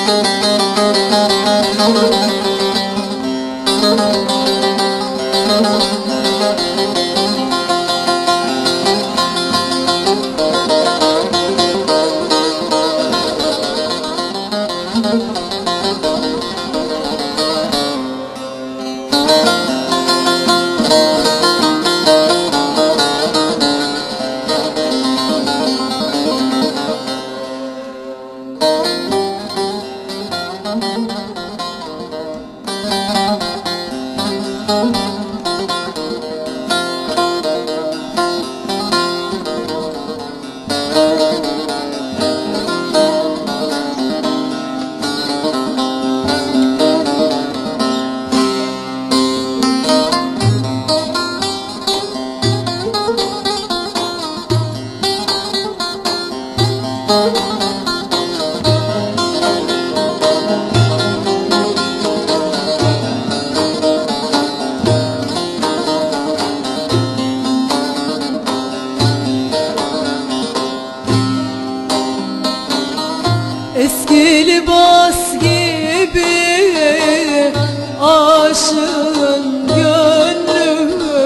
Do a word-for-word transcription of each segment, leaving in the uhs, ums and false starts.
Eski libas gibi aşığın gönlü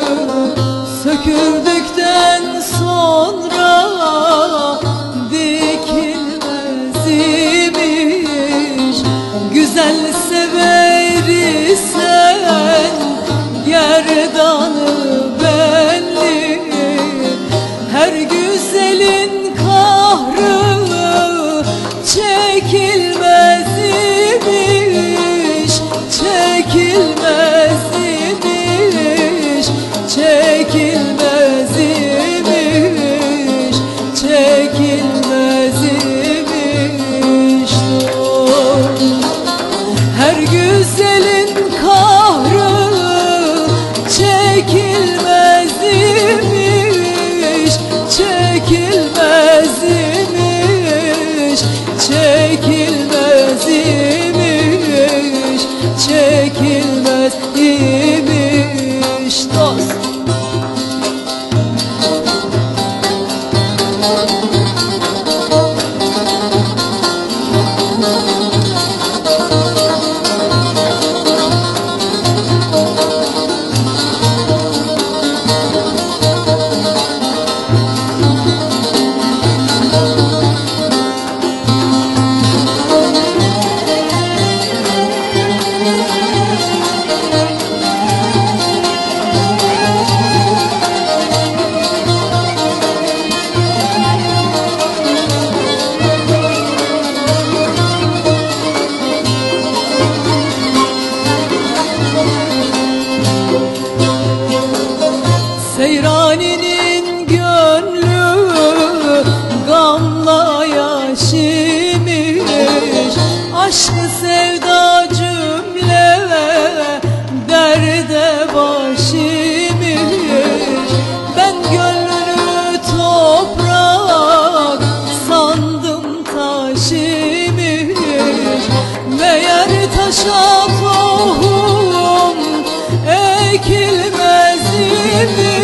söküldükten sonra dikilmez imiş. Güzel sever isen gerdanı belli, her güzelin kahrı çekilmez imiş, çekilmez imiş, çekilmez imiş, çekilmez imiş. Oh, her güzelin kahrı çekilmez imiş, çekilmez imiş, çekilmez imiş, çekilmez imiş dost. Seyraninin gönlü gamla yaşimiş, aşkı sevda cümle derde başimiş. Ben gönlünü toprak sandım taş imiş, meğer taşa tohum ekilmez imiş,